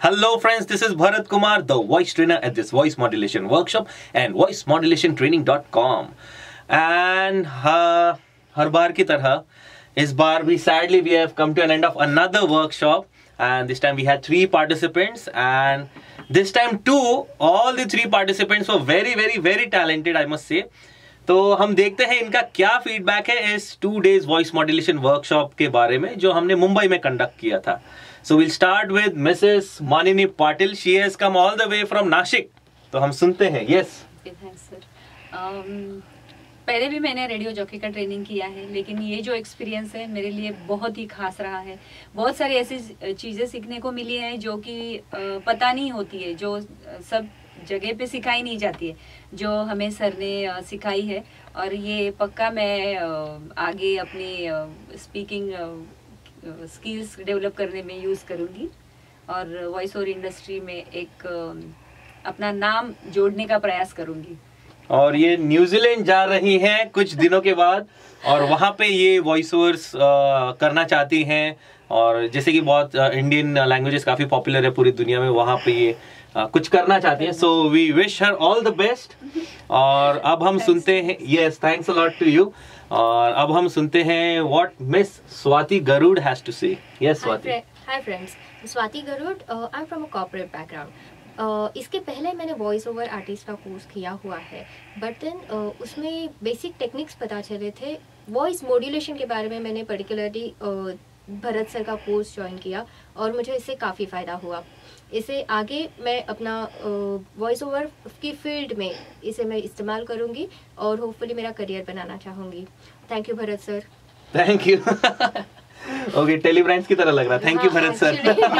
Hello friends, this is Bharat Kumar, the voice trainer at this voice modulation workshop and voicemodulationtraining.com. And हर बार की तरह इस बार भी sadly we have come to an end of another workshop, and this time we had 3 participants, and this time too all the 3 participants were very talented, I must say. तो हम देखते हैं इनका क्या फीडबैक है इस 2 days वॉइस मॉड्यूलेशन वर्कशॉप के बारे में जो हमने मुंबई में कंडक्ट किया था. So we'll start with Mrs. Manini Patil. She has come all the way from Nashik. तो हम सुनते हैं. Yes. Thanks sir. पहले भी मैंने रेडियो जॉकी का ट्रेनिंग किया है, लेकिन ये जो एक्सपीरियंस है मेरे लिए बहुत ही खास रहा है. बहुत सारी ऐसी चीज़ें सीखने को मिली हैं जो कि पता नहीं होती है, जो सब जगह पे सिखाई नहीं जाती है, जो हमें सर ने सिखाई है. और ये पक्का मैं आगे अपनी स्पीकिंग स्किल्स डेवलप करने में यूज़ करूँगी और वॉइस ओवर इंडस्ट्री में एक अपना नाम जोड़ने का प्रयास करूँगी. और ये न्यूजीलैंड जा रही हैं कुछ दिनों के बाद, और वहाँ पे ये वॉइस ओवर्स करना चाहती हैं. और जैसे कि बहुत इंडियन लैंग्वेजेस काफ़ी पॉपुलर है पूरी दुनिया में, वहाँ पे ये कुछ करना चाहती हैं. So we wish her all the best. और अब हम सुनते हैं. Yes, thanks a lot to you. और अब हम सुनते हैं what miss Swati Garud has to say. Yes Swati. Hi friends, Swati Garud. I am from a corporate background. इसके पहले मैंने वॉइस ओवर आर्टिस्ट का कोर्स किया हुआ है, बट देन उसमें बेसिक टेक्निक्स पता चले थे. वॉइस मॉड्यूलेशन के बारे में मैंने पर्टिकुलरली भरत सर का कोर्स ज्वाइन किया और मुझे इससे काफ़ी फ़ायदा हुआ. इसे आगे मैं अपना वॉइस ओवर की फील्ड में इसे मैं इस्तेमाल करूंगी और होपफुली मेरा करियर बनाना चाहूँगी. Thank you Bharat sir. Thank you. Okay, Telebrands की तरह लग रहा. Thank you Bharat sir.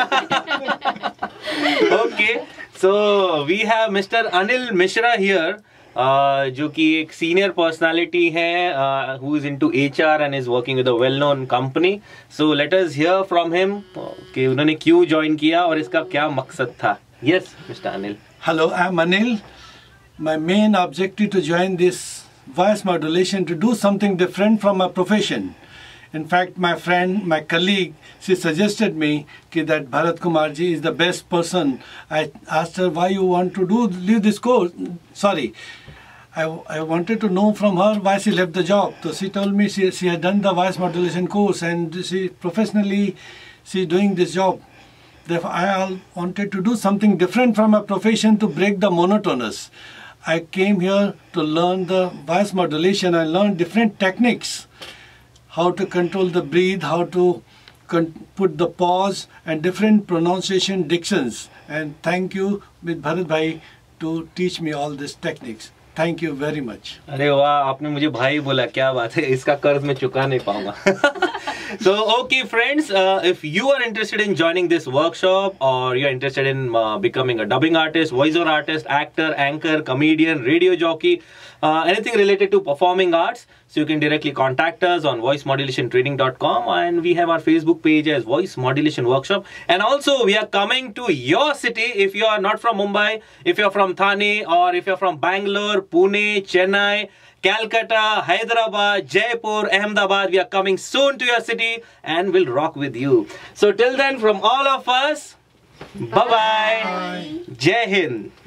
Okay, so we have mister Anil Mishra here, जो कि एक सीनियर पर्सनालिटी है who is into HR and is working with a well known company. So let us hear from him कि उन्होंने क्यों ज्वाइन किया और इसका क्या मकसद था. Yes mister Anil. Hello, I'm Anil. My main objective to join this voice modulation to do something different from my profession. In fact, my friend, my colleague, she suggested me that Bharat Kumar ji is the best person. I asked her why you want to leave this course. Sorry, I wanted to know from her why she left the job. So she told me she had done the voice modulation course and she professionally she doing this job. Therefore, I wanted to do something different from my profession to break the monotonous. I came here to learn the voice modulation. I learned different techniques, how to control the breathe, how to put the pause and different pronunciation dictions. And thank you with Bharat Bhai to teach me all these techniques. Thank you very much. अरे वाह, आपने मुझे भाई बोला, क्या बात है. इसका कर्ज मैं चुका नहीं पाऊंगा. So okay friends, if you are interested in joining this workshop or you are interested in becoming a dubbing artist, voiceover artist, actor, anchor, comedian, radio jockey, anything related to performing arts, so you can directly contact us on voicemodulationtraining.com, and we have our Facebook page as Voice Modulation Workshop. And also we are coming to your city if you are not from Mumbai, if you are from Thane, or if you are from Bangalore, Pune, Chennai, Calcutta, Hyderabad, Jaipur, Ahmedabad. We are coming soon to your city and we'll rock with you. So till then, from all of us, bye-bye. Jai Hind.